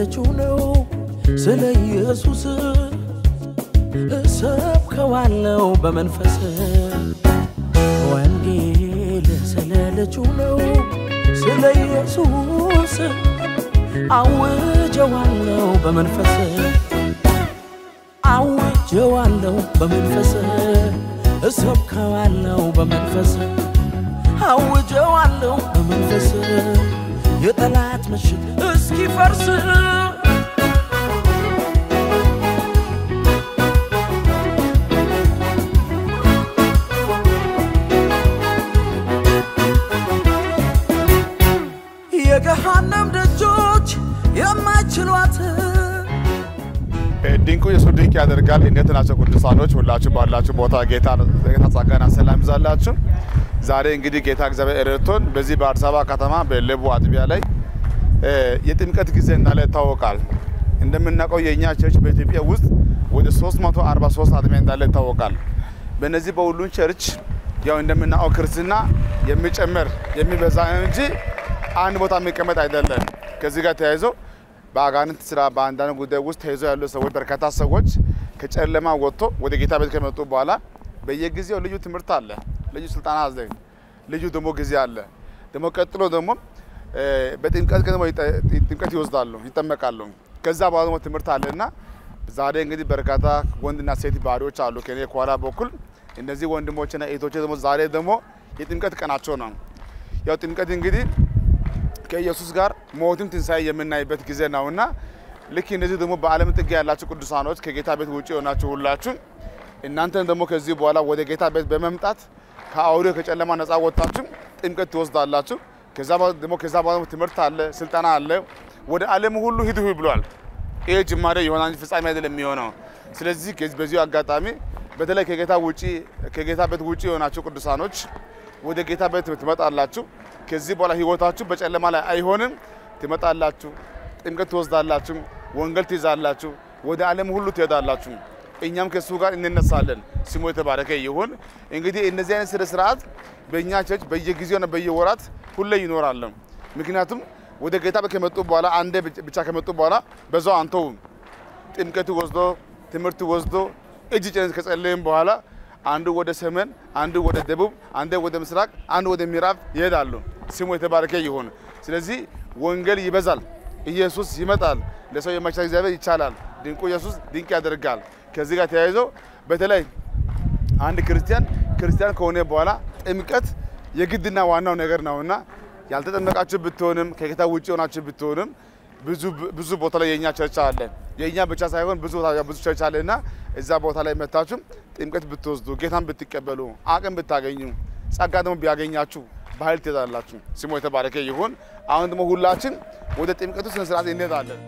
ያለችው ነው ስለ ኢየሱስ እሰብከዋለሁ በመንፈስ ወንጌል ስለለችው ነው ስለ ኢየሱስ አውጀዋለሁ በመንፈስ አውጀዋለሁ በመንፈስ እሰብከዋለሁ በመንፈስ አውጀዋለሁ በመንፈስ የጠላት ምሽግ እስኪፈርስ የገሃነም ደጆች የማይችሏት ድንቁ ኢየሱስ ድንቅ ያደርጋል። እንዴት ናችሁ ቅዱሳኖች? ሁላችሁ ባላችሁ ቦታ ጌታ ጸጋና ሰላም ይዛላችሁ። ዛሬ እንግዲህ ጌታ እግዚአብሔር ረድቶን በዚህ በአዲስ አበባ ከተማ በለቡ አጥቢያ ላይ የጥምቀት ጊዜ እንዳለ ይታወቃል። እንደምናውቀው የኛ ቸርች በኢትዮጵያ ውስጥ ወደ 343 አጥቢያ እንዳለ ይታወቃል። በእነዚህ በሁሉም ቸርች ያው እንደምናውቀው ክርስትና የሚጨምር የሚበዛ እንጂ አንድ ቦታ የሚቀመጥ አይደለም። ከዚህ ጋር ተያይዞ በአጋንንት ስራ በአንዳንድ ጉዳይ ውስጥ ተይዞ ያሉ ሰዎች በርካታ ሰዎች ከጨለማ ወጥቶ ወደ ጌታ ቤት ከመጡ በኋላ በየጊዜው ልዩ ትምህርት አለ፣ ልዩ ስልጣና አለ፣ ልዩ ደሞ ጊዜ አለ። ደሞ ቀጥሎ ደሞ በጥምቀት ደግሞ ጥምቀት ይወስዳሉ፣ ይጠመቃሉ። ከዛ በኋላ ደግሞ ትምህርት አለና ዛሬ እንግዲህ በርካታ ወንድና ሴት ባሪዎች አሉ ከኔ ኳላ በኩል እነዚህ ወንድሞችና እህቶች ደግሞ ዛሬ ደግሞ የጥምቀት ቀናቸው ነው። ያው ጥምቀት እንግዲህ ከኢየሱስ ጋር ሞትም ትንሳኤ የምናይበት ጊዜ ነውና ልክ እንደዚህ ደግሞ በዓለም ጥግ ያላችሁ ቅዱሳኖች ከጌታ ቤት ውጪ ሆናችሁ ሁላችሁ እናንተን ደግሞ ከዚህ በኋላ ወደ ጌታ ቤት በመምጣት ከአውሬው ከጨለማ ነፃ ወጣችሁ ጥምቀት ትወስዳላችሁ። ከዛ በኋላ ትምህርት አለ፣ ስልጣና አለ። ወደ ዓለም ሁሉ ሂዱ ብሏል። ይሄ ጅማሬ ይሆናል፣ ፍጻሜ አይደለም የሚሆነው። ስለዚህ በዚሁ አጋጣሚ በተለይ ከጌታ ቤት ውጪ ሆናችሁ ቅዱሳኖች ወደ ጌታ ቤት ትመጣላችሁ። ከዚህ በኋላ ህይወታችሁ በጨለማ ላይ አይሆንም። ትመጣላችሁ፣ ጥምቀት ትወስዳላችሁ፣ ወንጌል ትይዛላችሁ፣ ወደ ዓለም ሁሉ ትሄዳላችሁ። እኛም ከሱ ጋር እንነሳለን። ስሙ የተባረከ ይሁን። እንግዲህ እነዚህ አይነት ስርዓት በእኛ ቸርች በየጊዜውና በየወራት ሁሌ ይኖራል። ምክንያቱም ወደ ጌታ ቤት ከመጡ በኋላ አንዴ ብቻ ከመጡ በኋላ በዛው አንተው ጥምቀት ወስዶ ትምህርት ወስዶ እጅ ጭነን ከጸለይን በኋላ አንዱ ወደ ሰሜን፣ አንዱ ወደ ደቡብ፣ አንዱ ወደ ምስራቅ፣ አንዱ ወደ ምዕራብ ይሄዳሉ። ስሙ የተባረከ ይሁን። ስለዚህ ወንጌል ይበዛል፣ ኢየሱስ ይመጣል። ለሰው የማይቻል እግዚአብሔር ይቻላል። ድንቁ ኢየሱስ ድንቅ ያደርጋል። ከዚህ ጋር ተያይዞ በተለይ አንድ ክርስቲያን ከሆነ በኋላ ጥምቀት የግድና ዋናው ነገር ነውና ያልተጠመቃችሁ ብትሆንም ከጌታ ውጪ ሆናችሁ ብትሆንም ብዙ ቦታ ላይ የኛ ቸርች አለ። የኛ ብቻ ሳይሆን ብዙ ቸርች አለና እዛ ቦታ ላይ መታችሁ ጥምቀት ብትወስዱ ጌታን ብትቀበሉ አቅም ብታገኙ ጸጋ ደግሞ ቢያገኛችሁ በኃይል ትሄዳላችሁ። ስሙ የተባረከ ይሁን። አሁን ደግሞ ሁላችን ወደ ጥምቀቱ ስነ ስርዓት እንሄዳለን።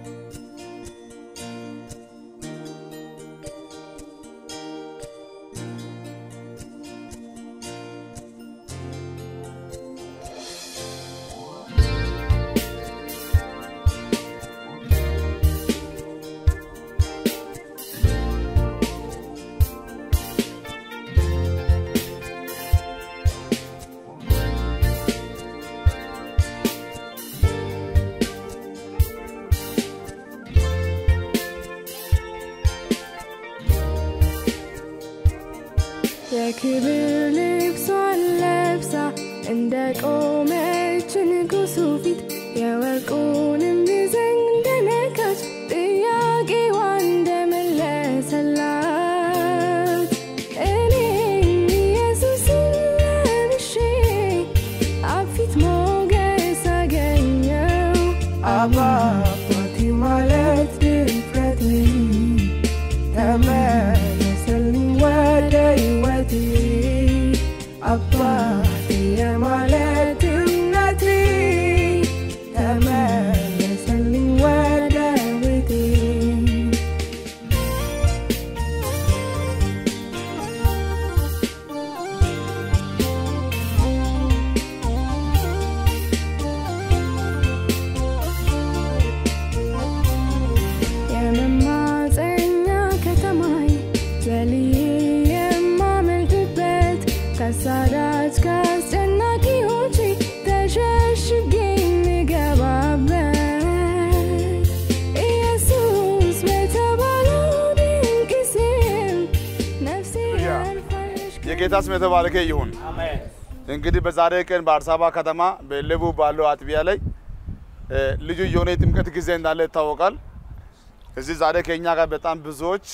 የክብር ልብሷን ለብሳ እንደ ቆመች ንጉሡ ፊት የወርቁንም ዘንግ እንደነካች ጥያቄዋን እንደመለሰላት እኔ ኢየሱስን ለብሼ አብ ፊት ሞገስ አገኘው። አባቴ ማለት ድፍረቴ ተመለሰልኝ ወደ ሕይወቴ አባቴ ማለት እምነቴ ተመለሰልኝ ወደ ቤቴ የመማፀኛ ከተማዬ ዘልዬ የማመልክበት ከሳዳጅ ከአስጨናቂዎቼ ተሸሽጌ የምገባበት የጌታ ስም የተባረከ ይሁን አሜን እንግዲህ በዛሬ ቀን በአዲስ አበባ ከተማ በለቡ ባለው አጥቢያ ላይ ልዩ የሆነ ጥምቀት ጊዜ እንዳለ ይታወቃል እዚህ ዛሬ ከኛ ጋር በጣም ብዙዎች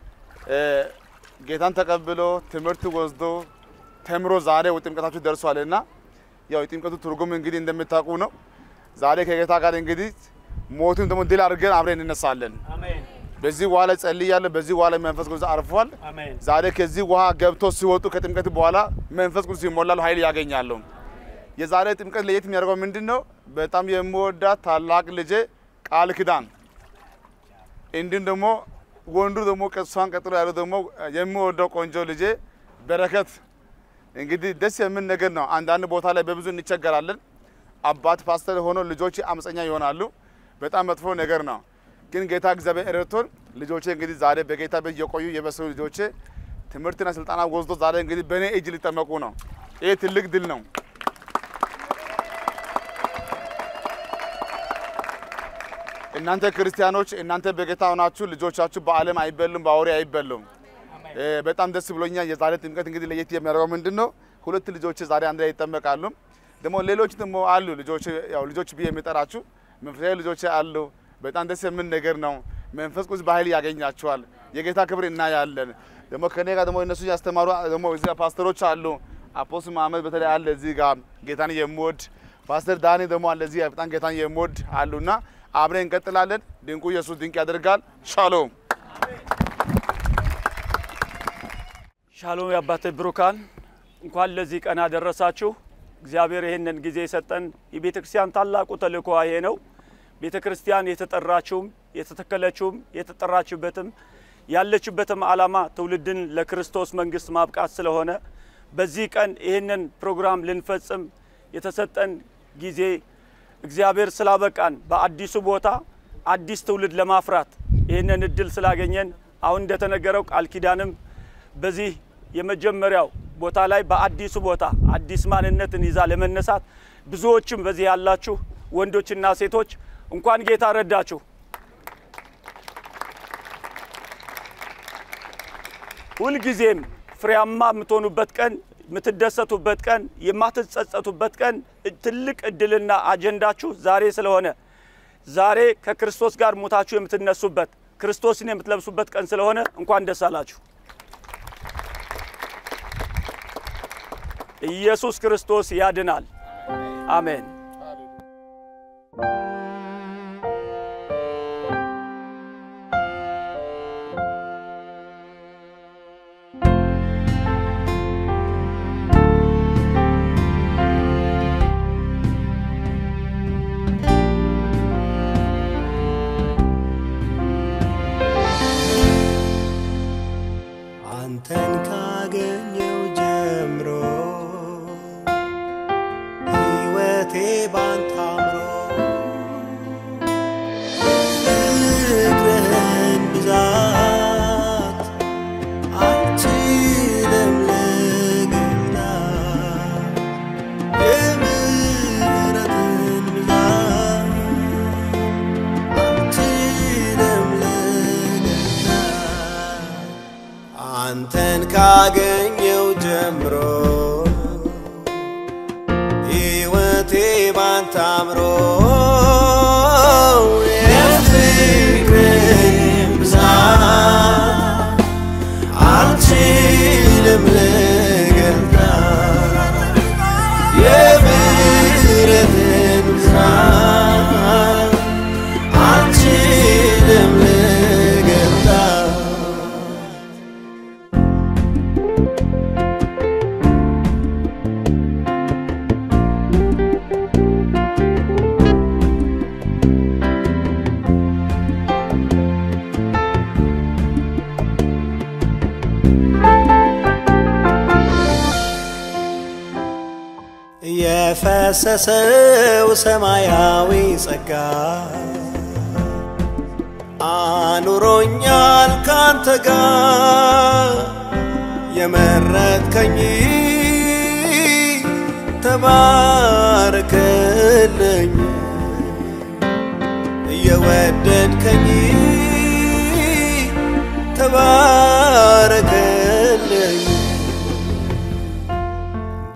ጌታን ተቀብሎ ትምህርት ወስዶ ተምሮ ዛሬ ጥምቀታቸው ደርሷልና ያው ጥምቀቱ ትርጉም እንግዲህ እንደምታውቁ ነው ዛሬ ከጌታ ጋር እንግዲህ ሞቱን ደግሞ ድል አድርገን አብረን እንነሳለን አሜን በዚህ ዋላ ጸልያለሁ በዚህ ዋላ መንፈስ ቅዱስ አርፏል አሜን ዛሬ ከዚህ ውሃ ገብቶ ሲወጡ ከጥምቀት በኋላ መንፈስ ቅዱስ ይሞላሉ ኃይል ያገኛሉ የዛሬ ጥምቀት ለየት የሚያደርገው ምንድነው በጣም የምወዳት ታላቅ ልጄ ቃል ኪዳን እንዲሁም ደግሞ ወንዱ ደግሞ ከሷን ቀጥሎ ያለው ደግሞ የምወደው ቆንጆ ልጄ በረከት እንግዲህ ደስ የሚል ነገር ነው አንዳንድ ቦታ ላይ በብዙ እንቸገራለን አባት ፓስተር ሆኖ ልጆች አመፀኛ ይሆናሉ በጣም መጥፎ ነገር ነው ግን ጌታ እግዚአብሔር ረድቶን ልጆቼ እንግዲህ ዛሬ በጌታ ቤት የቆዩ የበሰሉ ልጆቼ ትምህርትና ስልጣና ወስዶ ዛሬ እንግዲህ በኔ እጅ ሊጠመቁ ነው ይሄ ትልቅ ድል ነው እናንተ ክርስቲያኖች እናንተ በጌታ ሆናችሁ ልጆቻችሁ በዓለም አይበሉም ባወሬ አይበሉም በጣም ደስ ብሎኛል የዛሬ ጥምቀት እንግዲህ ለየት የሚያደርገው ምንድነው ሁለት ልጆች ዛሬ አንድ ላይ ይጠመቃሉ ደግሞ ሌሎች ደግሞ አሉ ልጆች ያው ልጆች ቢየ የሚጠራችሁ መንፈሳዊ ልጆች አሉ በጣም ደስ የሚል ነገር ነው መንፈስ ቅዱስ በኃይል ያገኛቸዋል የጌታ ክብር እናያለን ደግሞ ከኔ ጋር ደግሞ እነሱ ያስተማሩ ደግሞ እዚህ ፓስተሮች አሉ አፖስቶል መሐመድ በተለይ አለ እዚህ ጋር ጌታን የሚወድ ፓስተር ዳኒ ደግሞ አለ እዚህ በጣም ጌታን የሚወድ አሉና አብረን እንቀጥላለን ድንቁ ኢየሱስ ድንቅ ያደርጋል ሻሎም ሻሎም ያባቴ ብሩካን እንኳን ለዚህ ቀን አደረሳችሁ እግዚአብሔር ይሄንን ጊዜ ሰጠን የቤተክርስቲያን ታላቁ ተልእኮ ይሄ ነው ቤተክርስቲያን የተጠራችውም የተተከለችውም የተጠራችበትም ያለችበትም ዓላማ ትውልድን ለክርስቶስ መንግስት ማብቃት ስለሆነ በዚህ ቀን ይሄንን ፕሮግራም ልንፈጽም የተሰጠን ጊዜ እግዚአብሔር ስላበቃን በአዲሱ ቦታ አዲስ ትውልድ ለማፍራት ይሄንን እድል ስላገኘን አሁን እንደተነገረው ቃል ኪዳንም በዚህ የመጀመሪያው ቦታ ላይ በአዲሱ ቦታ አዲስ ማንነትን ይዛ ለመነሳት ብዙዎችም በዚህ ያላችሁ ወንዶችና ሴቶች እንኳን ጌታ ረዳችሁ ሁሉ ጊዜም ፍሬያማ የምትሆኑበት ቀን የምትደሰቱበት ቀን የማትጸጸቱበት ቀን ትልቅ እድልና አጀንዳችሁ ዛሬ ስለሆነ ዛሬ ከክርስቶስ ጋር ሞታችሁ የምትነሱበት ክርስቶስን የምትለብሱበት ቀን ስለሆነ እንኳን ደስ አላችሁ ኢየሱስ ክርስቶስ ያድናል አሜን አንተን ካገኘው ጀምሮ ሕይወቴ ባንተ አምሮ ፍቅርህን ብዛት አልችልም ልገልጣት የምህረትህን ብዛት አልችልም ልገልጣት አንተን ካገኘው ጀምሮ ሕይወቴ ባንተ አምሮ የፍቅርህን ብዛት አልችልም ልገልጣት የምህረትህን ብዛት አልችልም ልገልጣት የፈሰሰው ሰማያዊ ጸጋ አኑሮኛል ካንተ ጋር የመረጥከኝ ተባረክልኝ የወደድከኝ ተባረክልኝ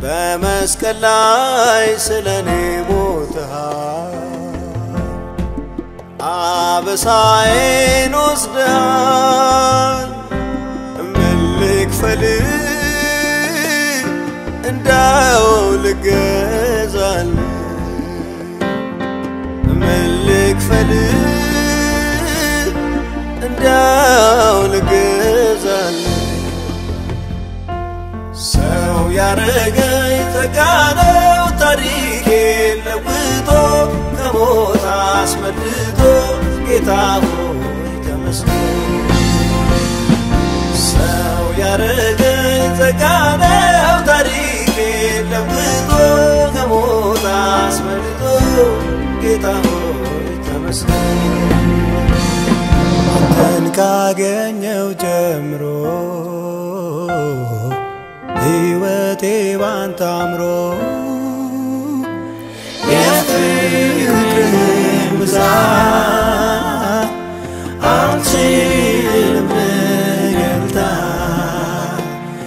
በመስቀል ላይ ስለኔ ሞተሃል አበሳዬን ወስደሃል ምን ልክፈል እንዳው ልገዛል ምን ልክፈል እንዳው ልገዛል ሰው ያረገኝ ተጋነው ታሪኬን ለውጦ ከሞት አስመልጦ ጌታ ሆይ ተመስገን ሰው ያረገኝ ተጋነው ታሪኬን ለውጦ ከሞት አስመልጦ ጌታ ሆይ ተመስገን አንተን ካገኘው ጀምሮ ሕይወቴ ባንተ አምሮ የፍቅርህን ብዛት አልችልም ልገልጣት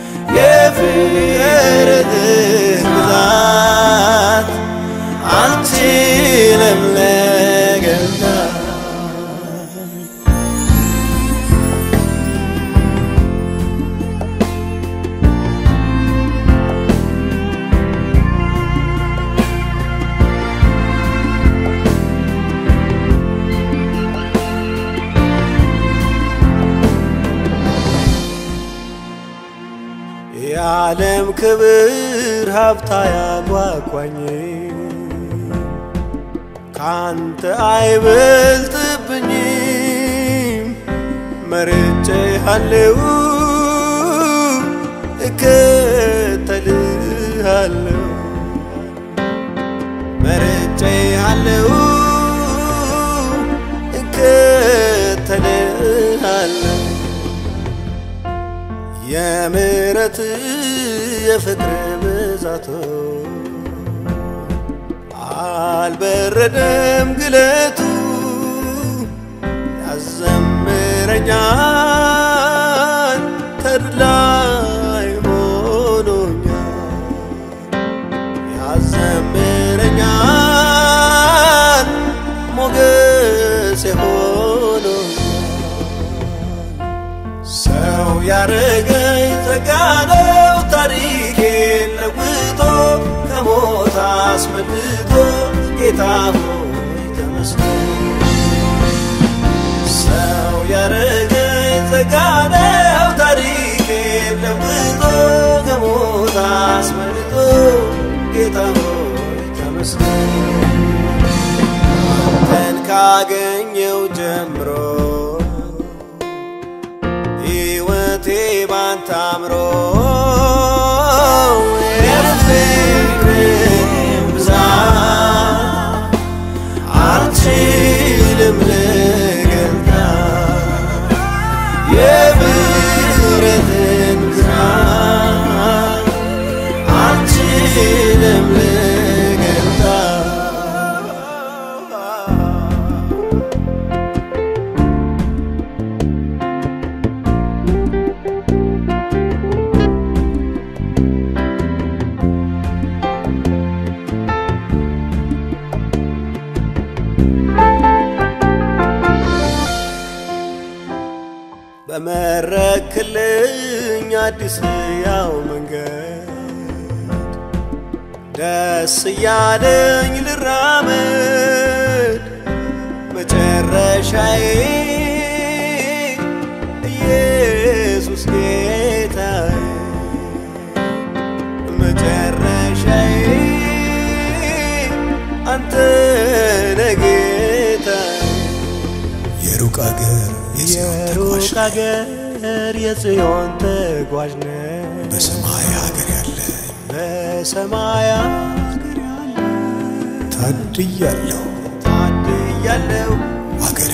የፍቅርህን ብዛት አልችልም ልገልጣት የዓለም ክብር ሀብታ ያጓጓኝ ካንተ አይበልጥብኝም መርጬሃለሁ እከተልሃለሁ መርጬሃለሁ እከተልሃለሁ የምሕረት የፍቅር ብዛቱ አልበረደም ግለቱ ያዘምረኛል ተድላይ ሆኖኛል ያዘምረኛል ሞገሴ ሆኖኛል ሰው ያረገኝ ተጋነው ታሪኬን ለውጦ ከሞት አስመልጦ ጌታ ሆይ ተመስገን ሰው ያረገኝ ተጋነው ታሪኬን ለውጦ ከሞት አስመልጦ ጌታ ሆይ ተመስገን አንተን ካገኘው ጀምሮ ሕይወቴ ባንተ አምሮ የፍቅርህን ብዛት አልችልም ልገልጣት የምሕረትህን ብዛት አልችልም ልገልጣት በመረክልኝ አዲስ ያው መንገድ ደስ እያለኝ ልራመድ መጨረሻዬ ኢየሱስ ጌታዬ መጨረሻዬ አንተ ነህ ጌታዬ የሩቅ አገር የጽዮን ተጓዥ ነኝ በሰማይ ሀገር ያለ ታድያለሁ አገሬ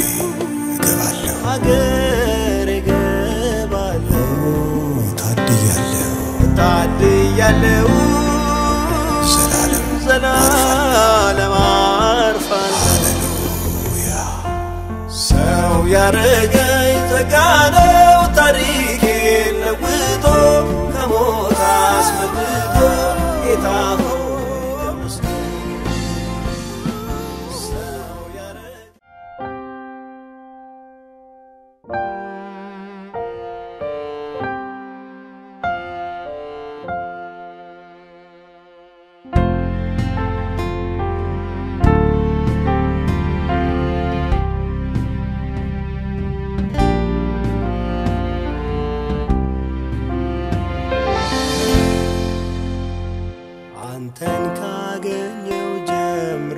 እገባለሁ ታድያለሁ ዘላለም አርፋለሁ ሰው ያረገኝ ተጋነው ታሪኬን ለውጦ ከሞት አስመልጦ ጌታ አንተን ካገኘው ጀምሮ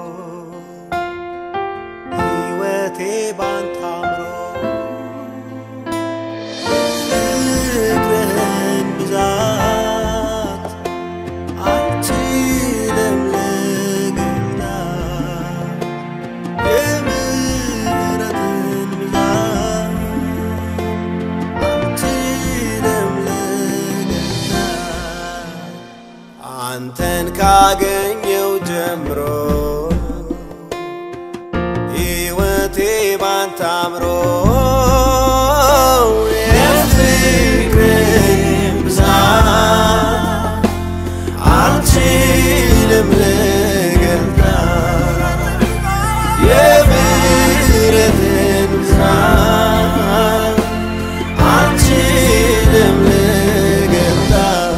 ሕይወቴ ባንተ አምሮ ፍቅርህን ብዛት አልችልም ልገልጣት የምህረትህን ብዛት አልችልም ልገልጣት አንተን ካገኘው ጀምሮ ሕይወቴ ባንተ አምሮ የፍቅርህን ብዛት አልችልም ልገልጣት የምህረትህን ብዛት አልችልም ልገልጣት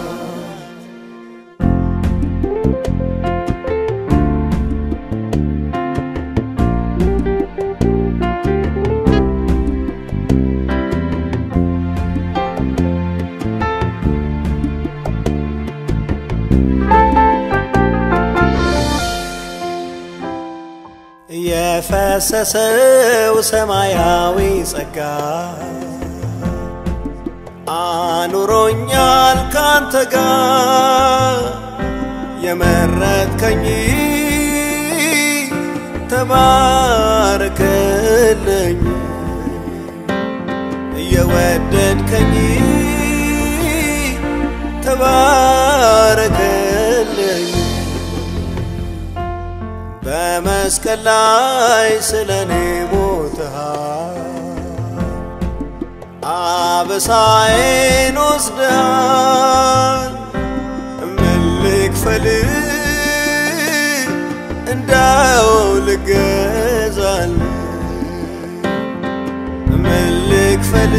የፈሰሰው ሰማያዊ ጸጋ አኑሮኛል ካንተ ጋር የመረጥከኝ ተባረክልኝ የወደድከኝ ተባረክልኝ በመስቀል ላይ ስለኔ ሞተሃል አበሳዬን ወስደሃል ምን ልክፈል እንዳው ልገዛል ምን ልክፈል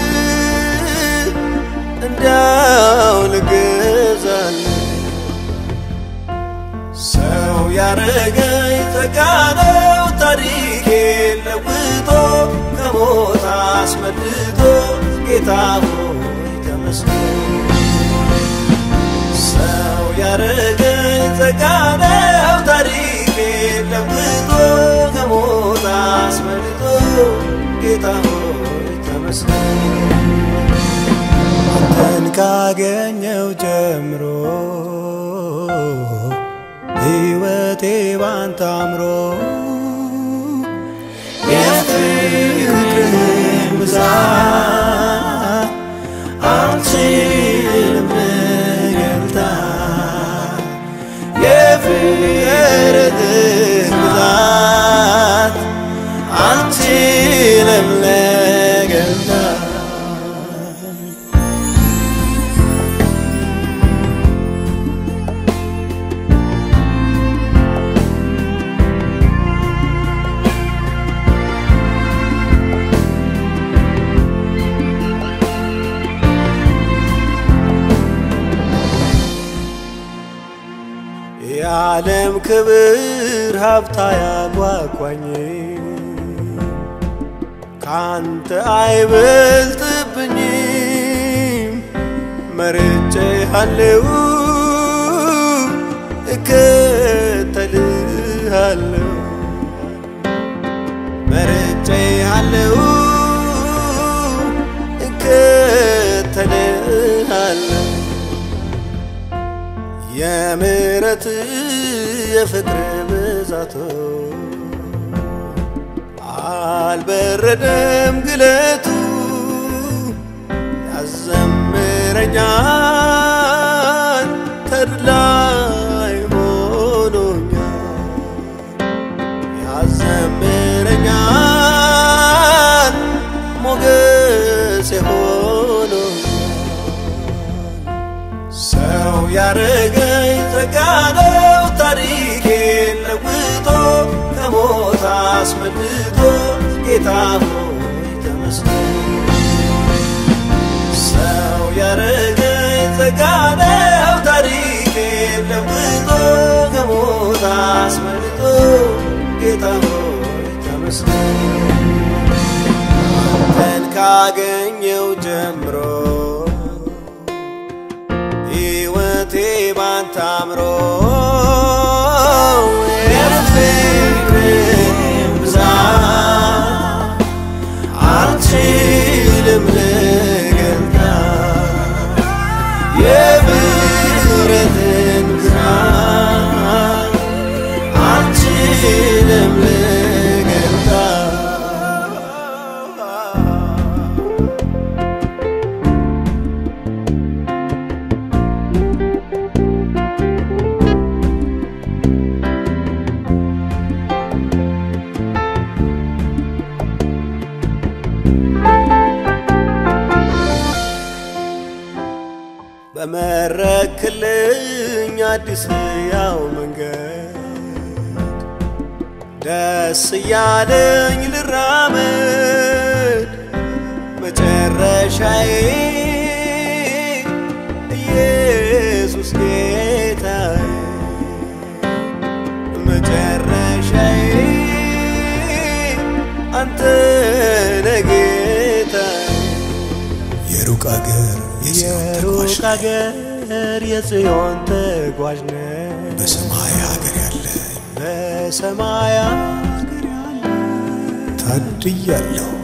እንዳው ልገዛል ሰው ያረገኝ ተጋነው ታሪኬን ለውጦ ከሞት አስመልጦ ጌታ ሆይ ተመስገን ሰው ያረገኝ ተጋነው ታሪኬን ለውጦ ከሞት አስመልጦ ጌታ ሆይ ተመስገን አንተን ካገኘው ጀምሮ ሕይወቴ ባንተ አምሮ የፍቅርህን ብዛት አልችልም ልገልጣት የፍቅርህን ብዛት አልችልም ልገልጣት የዓለም ክብር ሀብታ ያጓጓኝ ካንተ አይበልጥብኝም መርጬሃለሁ እከተልሃለሁ መርጬሃለሁ እከተልሃለሁ የምህረት የፍቅር ብዛቱ አልበረደም ግለቱ ያዘምረኛል ተድላይ ሆኖኛል ያዘምረኛል ሞገስ ሆኖኛል ሰው ያረገኝ ተጋነው ታሪኬን ለውጦ ከሞት አስመልጦ ጌታ ሆይ ተመስገን ሰው ያረገኝ ተጋነው ታሪኬን ለውጦ ከሞት አስመልጦ ጌታ ሆይ ተመስገን አንተን ካገኘው ጀምሮ ሕይወቴ ባንተ ባንተ አምሮ የፍቅርህን ብዛት አልችልም ልገልጣት የምህረትህን ብዛት አልችልም ልገልጣት በመረክልኝ አዲስ ያው መንገድ ደስ ያለኝ ልራመድ መጨረሻዬ ኢየሱስ ጌታዬ መጨረሻዬ አንተ ነህ ጌታዬ የሩቅ አገር የጽዮን ተጓዥ ነኝ በሰማይ ሀገር ያለ በሰማይ ሀገር ያለ ታድያለሁ